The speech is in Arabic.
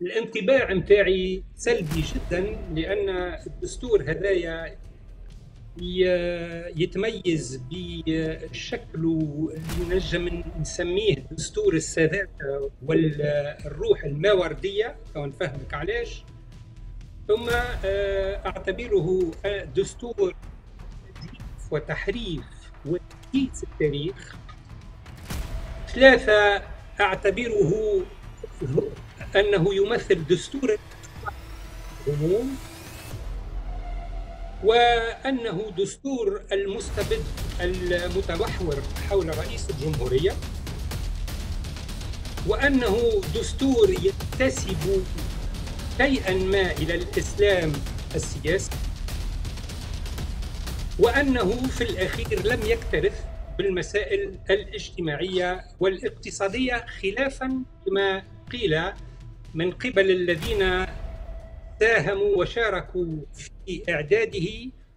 الانطباع متاعي سلبي جدا، لأن الدستور هذايا يتميز بشكل اللي نجم نسميه دستور السادات والروح الماوردية، أو نفهمك علاش. ثم أعتبره دستور تزييف وتحريف وتكييس التاريخ. ثلاثة، أعتبره أنه يمثل دستور العموم، وأنه دستور المستبد المتمحور حول رئيس الجمهورية، وأنه دستور ينتسب شيئا ما إلى الإسلام السياسي، وأنه في الأخير لم يكترث بالمسائل الاجتماعية والاقتصادية، خلافا لما قيل من قبل الذين ساهموا وشاركوا في إعداده